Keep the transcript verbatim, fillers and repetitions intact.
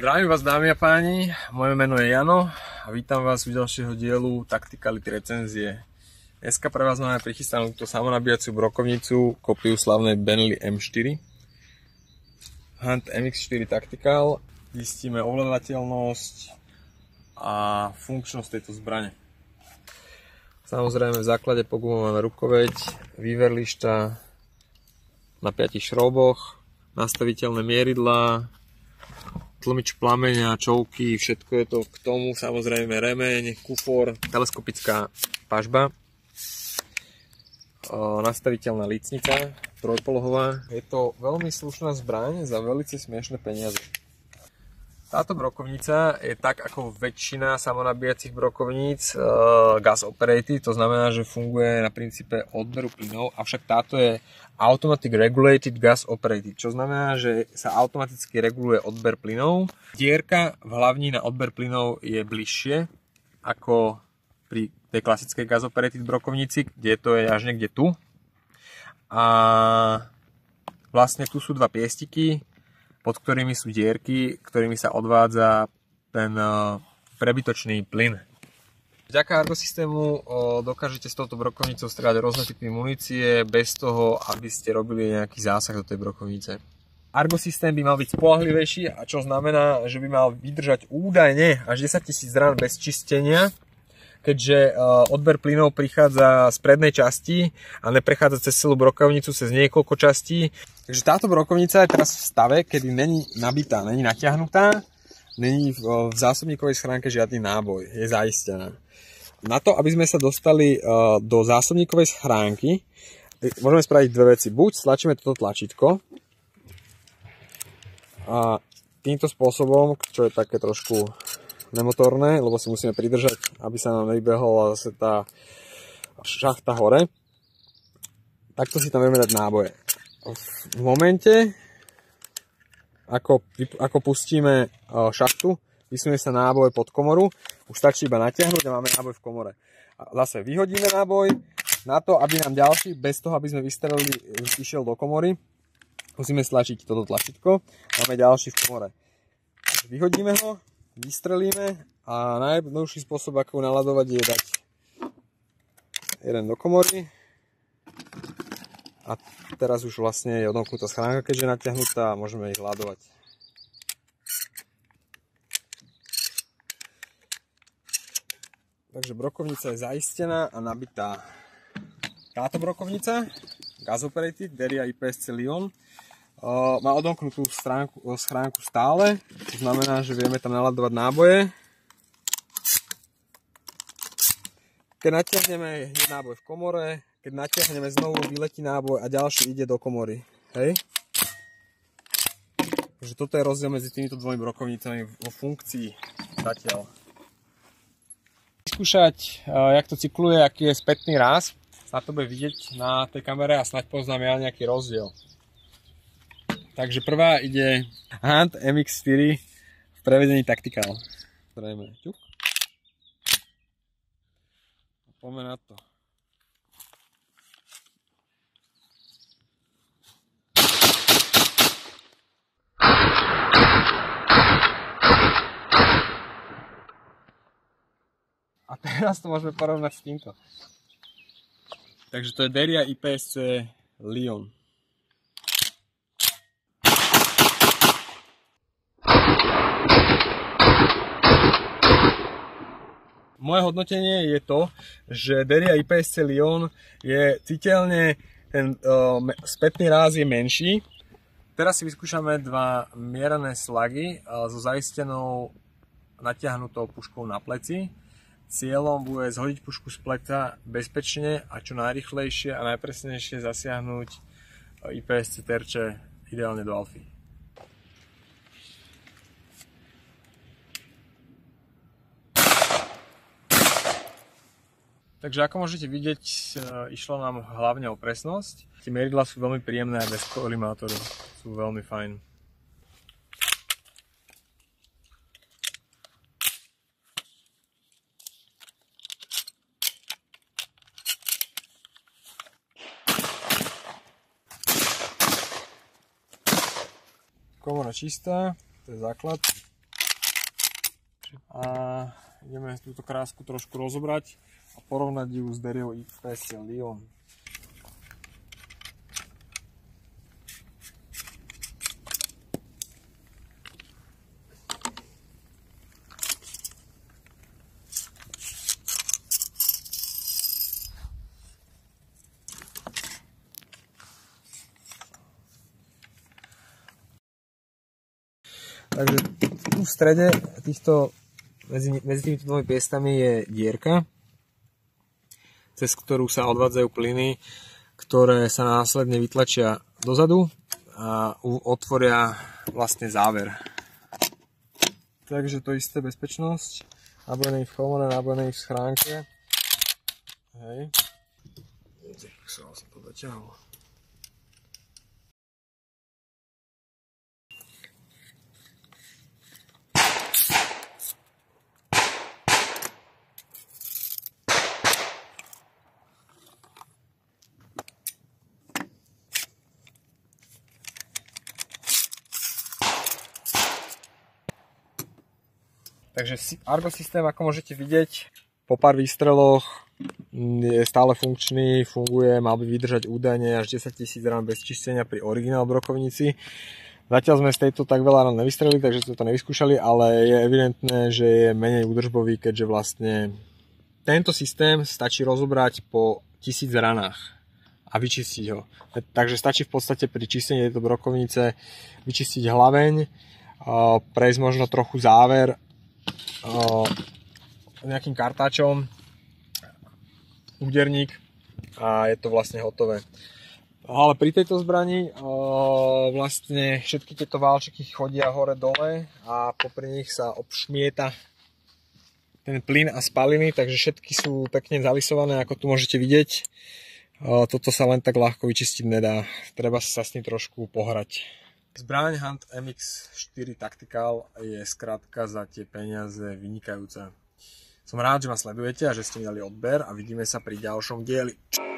Zdravím vás, dámy a páni, moje meno je Jano a vítam vás u ďalšieho dielu Tacticality recenzie. Dneska pre vás máme prichystanú túto samonabíjaciu brokovnicu, kopiu slavnej Benelli em štyri. Hunt em iks štyri Tactical. Zistíme ovládateľnosť a funkčnosť tejto zbrane. Samozrejme v základe po gume máme rukoveď, výverlišta na piatich šrouboch, nastaviteľné mieridlá, tlmič plameňa, čovky, všetko je to k tomu, samozrejme remeň, kufor, teleskopická pažba, nastaviteľná lícnica, trojpolohová. Je to veľmi slušná zbraň za veľmi smiešné peniaze. Táto brokovnica je tak ako väčšina samonabíjacích brokovníc uh, gas operated, to znamená, že funguje na princípe odberu plynov, avšak táto je automatic regulated gas operated, čo znamená, že sa automaticky reguluje odber plynov. Dierka v hlavni na odber plynov je bližšie ako pri tej klasickej gas operated brokovnici, kde to je až niekde tu. A vlastne tu sú dva piestiky, pod ktorými sú dierky, ktorými sa odvádza ten prebytočný plyn. Vďaka Argo-systému dokážete s touto brokovnicou strieľať rôzne typy munície bez toho, aby ste robili nejaký zásah do tej brokovnice. Argo-systém by mal byť spoľahlivejší, a čo znamená, že by mal vydržať údajne až desaťtisíc rán bez čistenia, keďže odber plynov prichádza z prednej časti a neprechádza cez celú brokovnicu, cez niekoľko častí. Takže táto brokovnica je teraz v stave, kedy není nabitá, není natiahnutá, není v zásobníkovej schránke žiadny náboj, je zaistená. Na to, aby sme sa dostali do zásobníkovej schránky, môžeme spraviť dve veci. Buď stlačíme toto tlačítko a týmto spôsobom, čo je také trošku nemotorné, lebo si musíme pridržať, aby sa nám nevybehla zase tá šachta hore. Takto si tam vieme dať náboje. V momente, ako, ako pustíme šachtu, vysunie sa náboj pod komoru, už stačí iba natiahnuť a máme náboj v komore. A zase vyhodíme náboj na to, aby nám ďalší, bez toho, aby sme vystrelili, išiel do komory, musíme stlačiť toto tlačítko, máme ďalší v komore. Vyhodíme ho, vystrelíme a najjednoduchší spôsob, ako naladovať, je dať jeden do komory a teraz už vlastne je odomknutá schránka, keďže je natiahnutá a môžeme ich ladovať. Takže brokovnica je zaistená a nabitá. Táto brokovnica, gas operated, Deria í pé es cé Lion, Uh, má odomknutú stránku, schránku stále, to znamená, že vieme tam naladovať náboje. Keď natiahneme, je náboj v komore, keď natiahneme znovu, vyletí náboj a ďalší ide do komory. Hej? Takže toto je rozdiel medzi týmito dvomi brokovnicami vo funkcii zatiaľ. Vyskúšať, uh, jak to cykluje, aký je spätný ráz, sa to bude vidieť na tej kamere a snáď poznám ja nejaký rozdiel. Takže prvá ide Hunt em iks štyri v prevedení Tactical. Zrejme ťuk. A poďme na to. A teraz to môžeme porovnať s týmto. Takže to je Deria í pé es cé Lion. Moje hodnotenie je to, že Deria í pé es cé Lion je citeľne, ten uh, spätný ráz je menší. Teraz si vyskúšame dva mierané slagy uh, so zaistenou natiahnutou puškou na pleci. Cieľom bude zhodiť pušku z pleca bezpečne a čo najrýchlejšie a najpresnejšie zasiahnuť í pé es cé terče ideálne do alfy. Takže ako môžete vidieť, išlo nám hlavne o presnosť. Tie mieridlá sú veľmi príjemné a bez kolimátoru. Sú veľmi fajn. Komora čistá, to je základ. a ideme túto krásku trošku rozobrať a porovnať ju s Derryou X P S Leon. Takže tu v strede týchto, medzi, medzi týmito dvomi piestami je dierka, cez ktorú sa odvádzajú plyny, ktoré sa následne vytlačia dozadu a otvoria vlastne záver. Takže to isté bezpečnosť, nabojený v cholmone, nabojený v schránke. Hej. Tak som to zaťahol. Takže Argo systém, ako môžete vidieť, po pár výstreloch je stále funkčný, funguje, mal by vydržať údajne až desaťtisíc rán bez čistenia pri originál brokovnici. Zatiaľ sme z tejto tak veľa rán nevystrelili, takže sme to nevyskúšali, ale je evidentné, že je menej údržbový, keďže vlastne tento systém stačí rozobrať po tisíc ranách a vyčistiť ho. Takže stačí v podstate pri čistení tejto brokovnice vyčistiť hlaveň, prejsť možno trochu záver nejakým kartáčom, úderník a je to vlastne hotové. Ale pri tejto zbrani vlastne všetky tieto válčiky chodia hore dole a popri nich sa obšmieta ten plyn a spaliny, takže všetky sú pekne zalisované, ako tu môžete vidieť. Toto sa len tak ľahko vyčistiť nedá, treba sa s tým trošku pohrať. Zbraň Hunt M X štyri Tactical je skrátka za tie peniaze vynikajúca. Som rád, že ma sledujete a že ste mi dali odber a vidíme sa pri ďalšom dieli.